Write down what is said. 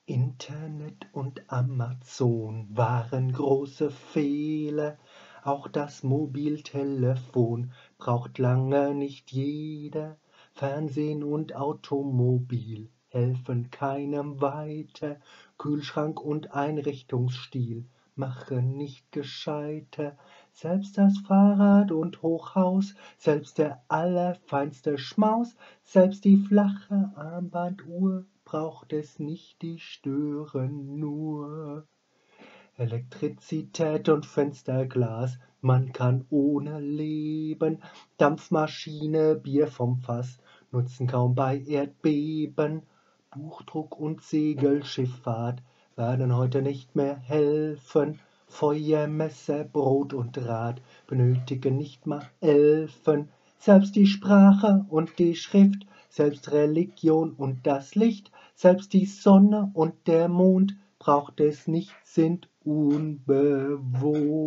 Internet und Amazon waren große Fehler. Auch das Mobiltelefon braucht lange nicht jeder. Fernsehen und Automobil helfen keinem weiter. Kühlschrank und Einrichtungsstil machen nicht gescheiter. Selbst das Fahrrad und Hochhaus, selbst der allerfeinste Schmaus, selbst die flache Armbanduhr braucht es nicht, die stören nur. Elektrizität und Fensterglas, man kann ohne leben. Dampfmaschine, Bier vom Fass, nutzen kaum bei Erdbeben. Buchdruck und Segelschifffahrt werden heute nicht mehr helfen. Feuer, Messer, Brot und Draht benötigen nicht mal Elfen. Selbst die Sprache und die Schrift, selbst Religion und das Licht, selbst die Sonne und der Mond braucht es nicht, sind unbewohnt.